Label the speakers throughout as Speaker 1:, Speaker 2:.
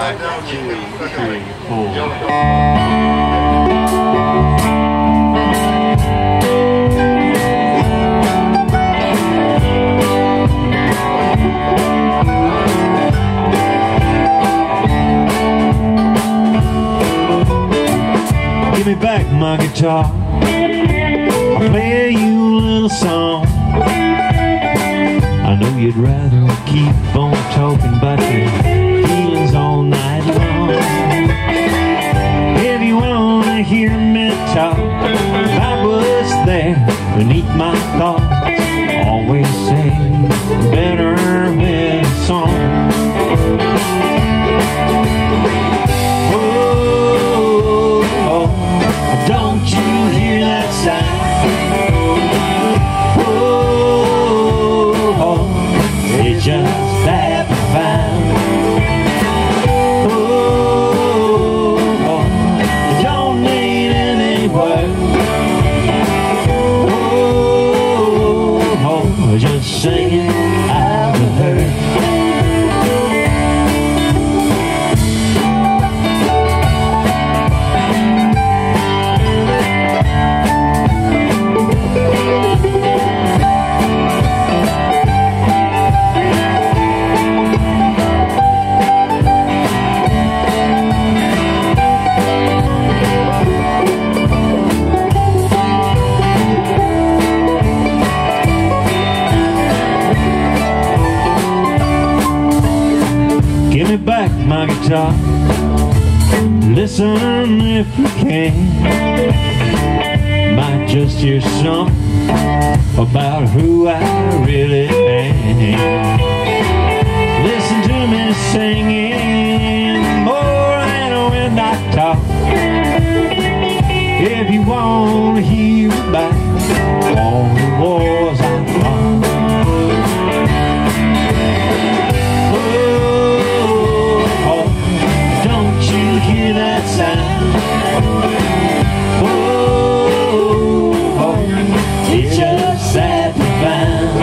Speaker 1: 2, 3, 4. Give me back my guitar, I'll play you a little song. I know you'd rather keep on talking about your feelings all night long. If you wanna hear me talk about what's there beneath my thoughts, always say better with a song. Don't you hear that sound? Oh, it's just that profound. Oh, you don't need any words. Oh, just sing it out of her. Give me back my guitar, listen if you can. Might just hear something about who I really am. Listen to me singing more than when I talk. If you want to hear about all the wars I fought. Hear that sound? Oh, it's just that profound.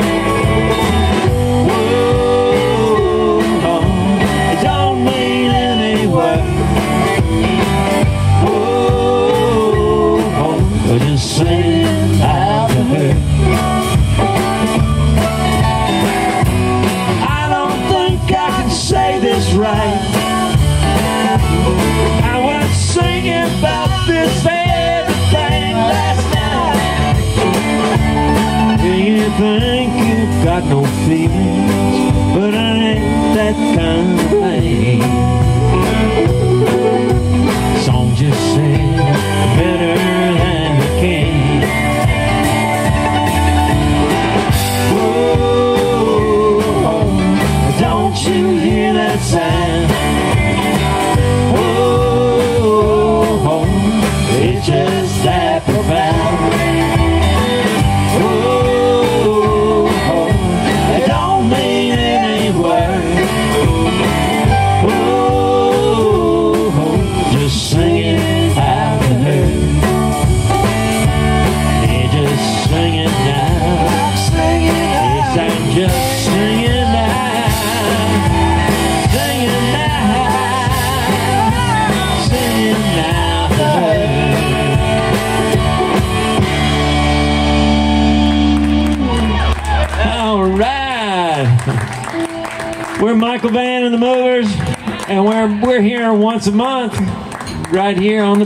Speaker 1: Oh, it don't mean any word. Oh, just sing out to her. I don't think I can say this right. I was singing about this everything last night. Do you think you've got no feelings? But I ain't that kind of thing. Song just sing better than the king. Oh, don't you hear that sound? It's just that profound. Oh, it don't mean any word. Oh, just sing it out to her. Yeah, just sing it now. Yes, I'm just singing now. Singing now. Singing now to her. We're Michael Van and the Movers, and we're here once a month, right here on the